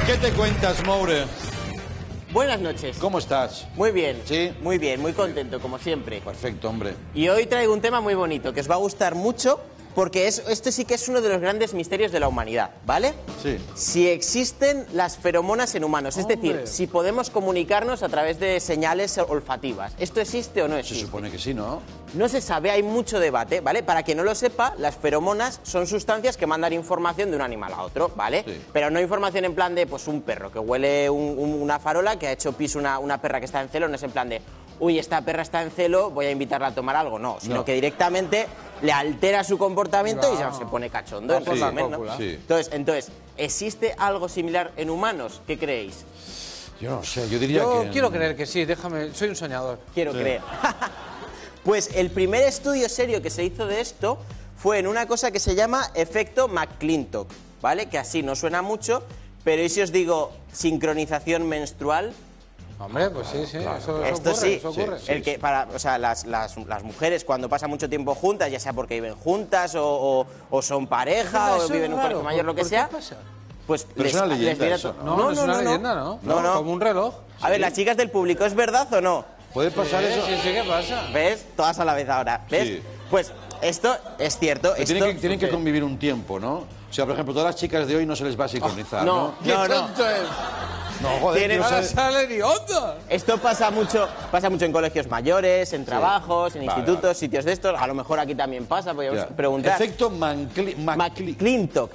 ¿Qué te cuentas, Moure? Buenas noches. ¿Cómo estás? Muy bien. ¿Sí? Muy bien, muy contento, como siempre. Perfecto, hombre. Y hoy traigo un tema muy bonito, que os va a gustar mucho, porque este sí que es uno de los grandes misterios de la humanidad, ¿vale? Sí. Si existen las feromonas en humanos, es decir, si podemos comunicarnos a través de señales olfativas. ¿Esto existe o no existe? Se supone que sí, ¿no? No se sabe, hay mucho debate, ¿vale? Para quien no lo sepa, las feromonas son sustancias que mandan información de un animal a otro, ¿vale? Sí. Pero no información en plan de, pues, un perro que huele una farola que ha hecho pis una perra que está en celo, no es en plan de, uy, esta perra está en celo, voy a invitarla a tomar algo, no, sino que directamente le altera su comportamiento y ya se pone cachondo. Sí, ¿no? sí. Entonces, ¿existe algo similar en humanos? ¿Qué creéis? Yo no sé, yo diría Yo que... quiero creer que sí, déjame, soy un soñador. Quiero creer. Pues el primer estudio serio que se hizo de esto fue en una cosa que se llama efecto McClintock, ¿vale? Que así no suena mucho, pero ¿y si os digo sincronización menstrual? Hombre, pues sí, sí, claro. eso Esto ocurre, sí, eso ocurre. el que o sea, las mujeres cuando pasan mucho tiempo juntas, ya sea porque viven juntas o son pareja Eso o viven en un raro, colegio mayor, lo que ¿por qué sea, pasa? pues Pero es una leyenda eso, ¿no? No, es una leyenda, ¿no? No. Como un reloj. A ver, las chicas del público, ¿es verdad o no? ¿Puede pasar eso? Sí, sí, ¿qué pasa? ¿Ves? Todas a la vez ahora, ¿ves? Sí. Pues esto es cierto. Pero tienen que convivir un tiempo, ¿no? O sea, por ejemplo, todas las chicas de hoy no se les va a sincronizar, ¿no? ¡Qué tonto es! No, joder, Tienen- quiero ¡Ahora saber- sale ni onda! Esto pasa mucho en colegios mayores, en trabajos, en institutos, sitios de estos. A lo mejor aquí también pasa, podríamos Ya. preguntar. Efecto McClintock,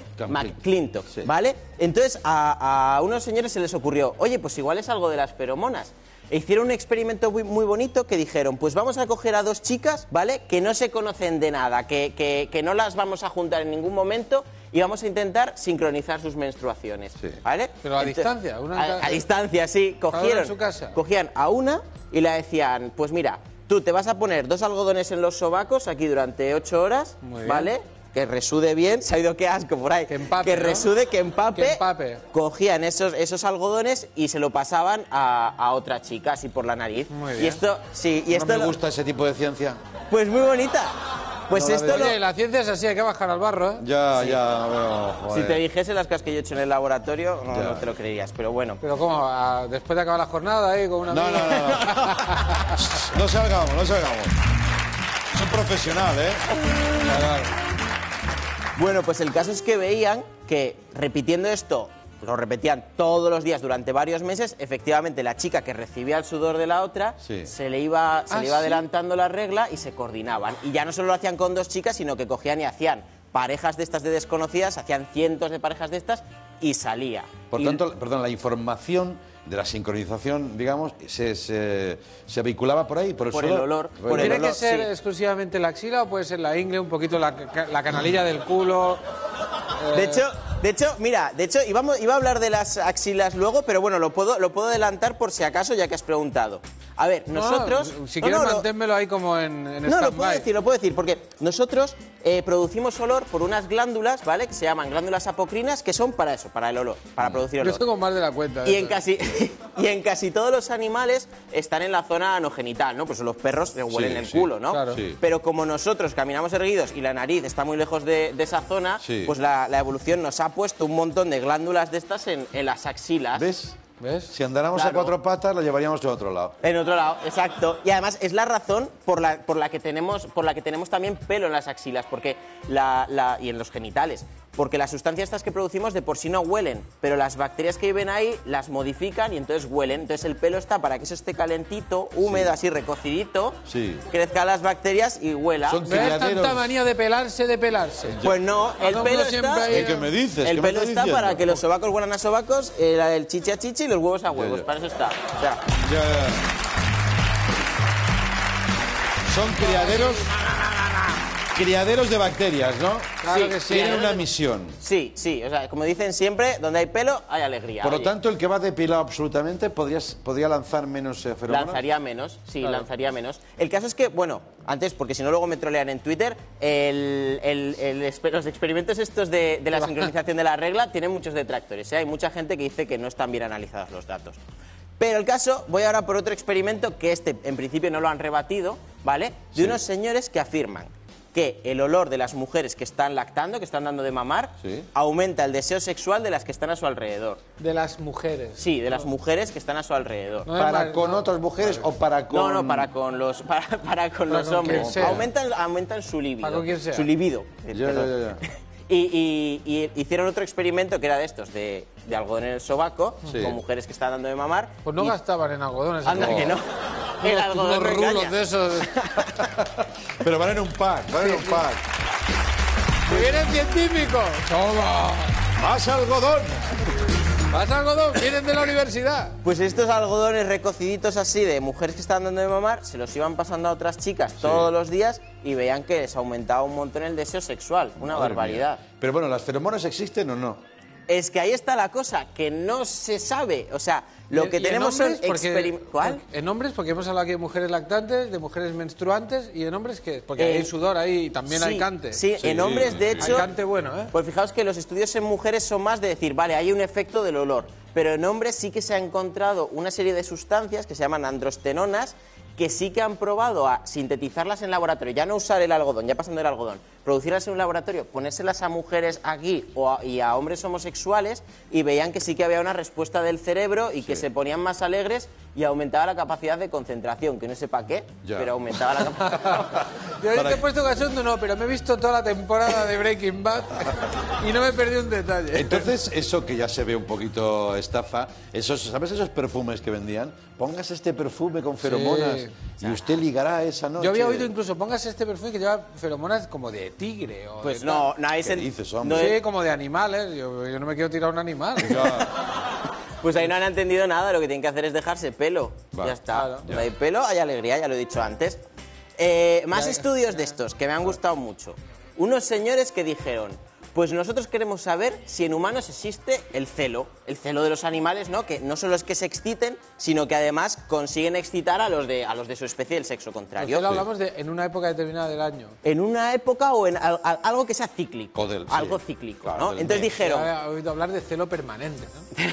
Sí. ¿vale? Entonces a unos señores se les ocurrió, oye, pues igual es algo de las feromonas. E hicieron un experimento muy bonito que dijeron, pues vamos a coger a dos chicas, ¿vale? Que no se conocen de nada, que no las vamos a juntar en ningún momento y vamos a intentar sincronizar sus menstruaciones, Sí. ¿vale? Pero a distancia, A distancia, sí. Cogieron, en su casa. cogían a una y le decían, pues mira, tú te vas a poner 2 algodones en los sobacos aquí durante 8 horas, Muy bien. ¿vale? Que resude bien, se ha ido qué asco por ahí. Que empape, Que ¿no? resude, que empape. Que empape. Cogían esos algodones y se lo pasaban a otra chica, así por la nariz. Muy Y bien. esto, sí, y No esto me gusta ese tipo de ciencia. pues muy bonita. Pues No la esto veo. lo, Oye, la ciencia es así, hay que bajar al barro, ¿eh? Ya, pero, si joder. te dijese las cosas que yo he hecho en el laboratorio, Ya. no te lo creerías, pero bueno. Pero ¿cómo? Después de acabar la jornada ahí con una... No. No salgamos. Es un profesional, ¿eh? Bueno, pues el caso es que veían que repitiendo esto, lo repetían todos los días durante varios meses, efectivamente la chica que recibía el sudor de la otra Sí. se le iba ¿sí? adelantando la regla y se coordinaban. Y ya no solo lo hacían con 2 chicas, sino que cogían y hacían parejas de estas de desconocidas, hacían cientos de parejas de estas y salía. Por Y- tanto, perdón, la información de la sincronización, digamos, se vehiculaba por ahí, por el Por el sudor. olor, Por por el ¿Tiene olor, que ser sí. exclusivamente la axila o puede ser la ingle, un poquito la canalilla del culo? De hecho, mira, iba a hablar de las axilas luego, pero bueno, lo puedo adelantar por si acaso, ya que has preguntado. A ver, nosotros... Si quieres, manténmelo ahí como en No, lo stand-by. puedo decir, porque nosotros producimos olor por unas glándulas, ¿vale? Que se llaman glándulas apocrinas, que son para eso, para el olor, para producir Yo olor. tengo más de la cuenta. Y en casi todos los animales están en la zona anogenital, ¿no? Pues los perros se huelen el sí, culo, ¿no? claro. Sí. Pero como nosotros caminamos erguidos y la nariz está muy lejos de esa zona, Sí. pues la evolución nos ha puesto un montón de glándulas de estas en las axilas. ¿Ves? ¿Ves? Si andáramos Claro. a 4 patas, la llevaríamos a otro lado. En otro lado, exacto. Y además es la razón por la que tenemos también pelo en las axilas, porque y en los genitales. Porque las sustancias estas que producimos de por sí no huelen, pero las bacterias que viven ahí las modifican y entonces huelen. Entonces el pelo está para que eso esté calentito, húmedo, así recocidito, Sí. crezcan las bacterias y huela. Son ¿Ves criaderos. tanta manía de pelarse, Pues no, el Cada pelo uno siempre está... ahí- ¿Qué me dices? El ¿Qué me pelo estás está diciendo? para que los sobacos huelan a sobacos, el chichi a chichi y los huevos a huevos. ya. Para eso está. O sea, Ya. Son criaderos de bacterias, ¿no? Claro que sí. Tienen una misión. sí, o sea, como dicen siempre, donde hay pelo hay alegría. Por lo Oye, tanto, el que va depilado absolutamente podría lanzar menos feromonas. lanzaría menos, sí, Claro. lanzaría menos. El caso es que, bueno, antes, porque si no luego me trolean en Twitter, los experimentos estos de la sincronización de la regla tienen muchos detractores, ¿eh? Hay mucha gente que dice que no están bien analizados los datos. Pero el caso, voy ahora por otro experimento que en principio no lo han rebatido, ¿vale? De unos señores que afirman que el olor de las mujeres que están lactando, que están dando de mamar, Sí. aumenta el deseo sexual de las que están a su alrededor. De las mujeres. Sí, de las mujeres que están a su alrededor. No es ¿Para mal, con no. otras mujeres o para con...? No, para con los, para con los con hombres. quien sea. Aumentan su libido. Para con quien sea. Su libido. Ya. Y hicieron otro experimento que era de estos, de algodón en el sobaco, Sí. con mujeres que estaban dando de mamar. Pues no y- gastaban en algodones. Anda que no. El algodón Unos no rulos engaña. de esos. Pero van en un pack, ¡Que vienen científicos! ¡Toma! ¡Más algodón! ¿Más algodón? Vienen de la universidad. Pues estos algodones recociditos así de mujeres que estaban dando de mamar, se los iban pasando a otras chicas todos los días y veían que les aumentaba un montón el deseo sexual. Una Madre barbaridad. mía. Pero bueno, ¿las feromonas existen o no? Es que ahí está la cosa, que no se sabe. O sea, lo que ¿Y en tenemos son hombres? Porque- experimentos... ¿Cuál? En hombres, porque hemos hablado aquí de mujeres lactantes, de mujeres menstruantes, ¿y en hombres qué? Porque Eh, hay sudor ahí y también hay Sí, cante. sí, Sí, en hombres, de hay hecho... Hay cante bueno, ¿eh? Pues fijaos que los estudios en mujeres son más de decir, vale, hay un efecto del olor, pero en hombres sí que se ha encontrado una serie de sustancias que se llaman androstenonas que sí que han probado a sintetizarlas en laboratorio, ya no usar el algodón, ya pasando el algodón, producirlas en un laboratorio, ponérselas a mujeres aquí y a hombres homosexuales y veían que sí que había una respuesta del cerebro y que se ponían más alegres y aumentaba la capacidad de concentración, que no sé para qué, Ya. pero aumentaba la capacidad. Yo ahorita te he puesto cachondo, no, pero me he visto toda la temporada de Breaking Bad y no me perdí un detalle. Entonces, eso que ya se ve un poquito estafa, ¿sabes esos perfumes que vendían? Póngase este perfume con feromonas y usted ligará esa noche. Yo había oído incluso, póngase este perfume que lleva feromonas como de tigre o Pues de no, nadie ¿Qué se... dices, no hombre? Sí, como de animales. Yo no me quiero tirar un animal. Pues ahí no han entendido nada, lo que tienen que hacer es dejarse pelo. Vale. Ya está. Claro. Donde hay pelo, hay alegría, ya lo he dicho antes. Más estudios de estos, que me han gustado mucho. Unos señores que dijeron, pues nosotros queremos saber si en humanos existe el celo de los animales, ¿no? Que no solo es que se exciten, sino que además consiguen excitar a los de su especie del sexo contrario. Entonces hablamos de en una época determinada del año. En una época o en algo que sea cíclico. Joder, sí. Algo cíclico, Claro, ¿no? del Entonces mes. dijeron, Ya he oído hablar de celo permanente,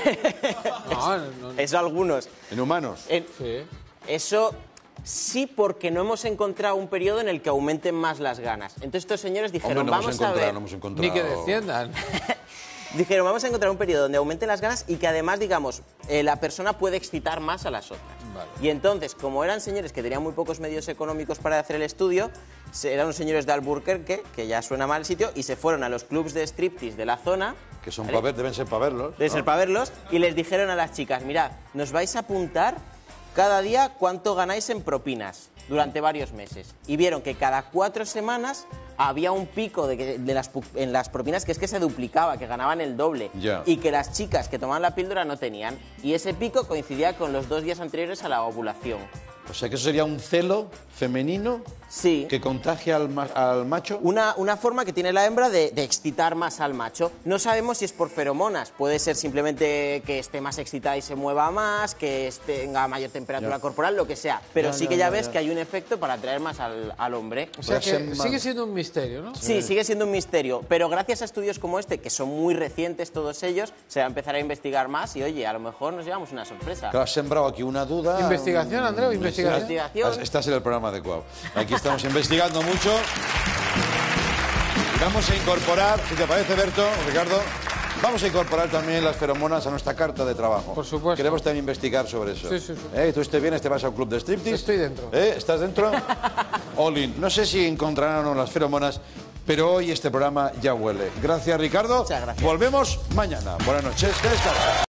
¿no? No. eso algunos. ¿En humanos? Sí. Eso sí, porque no hemos encontrado un periodo en el que aumenten más las ganas. Entonces estos señores dijeron, Hombre, no vamos a ver... no hemos encontrado. Ni que desciendan. Dijeron, vamos a encontrar un periodo donde aumenten las ganas y que además, digamos, la persona puede excitar más a las otras. Vale. Y entonces, como eran señores que tenían muy pocos medios económicos para hacer el estudio, eran unos señores de Albuquerque, que ya suena mal el sitio, y se fueron a los clubs de striptease de la zona, Que son ¿vale? deben ser para verlos. Debe ¿no? ser para verlos, y les dijeron a las chicas, mirad, nos vais a apuntar cada día cuánto ganáis en propinas durante varios meses. Y vieron que cada 4 semanas había un pico en las propinas que es que se duplicaba, que ganaban el doble. Ya. Y que las chicas que tomaban la píldora no tenían. Y ese pico coincidía con los 2 días anteriores a la ovulación. O sea que eso sería un celo femenino Sí. que contagia al macho. Una forma que tiene la hembra de excitar más al macho. No sabemos si es por feromonas. Puede ser simplemente que esté más excitada y se mueva más, que tenga mayor temperatura Ya. corporal, lo que sea. Pero Ya, sí ya, que ya ya, ves ya. que hay un efecto para atraer más al hombre. O sea Puede ser que mal. sigue siendo un misterio, ¿no? Sí, sigue siendo un misterio. Pero gracias a estudios como este, que son muy recientes todos ellos, se va a empezar a investigar más y, oye, a lo mejor nos llevamos una sorpresa. Claro, has sembrado aquí una duda. Investigación, Andreu, investigación. Investigación. Estás en el programa adecuado. Aquí estamos investigando mucho. Vamos a incorporar, si te parece, Berto, Ricardo, vamos a incorporar también las feromonas a nuestra carta de trabajo. Por supuesto. Queremos también investigar sobre eso. Sí, sí, sí. Tú estés bien, te vas a un club de striptease. Estoy dentro. ¿Estás dentro? All in. No sé si encontrarán o no las feromonas, pero hoy este programa ya huele. Gracias, Ricardo. Muchas gracias. Volvemos mañana. Buenas noches. Descansa.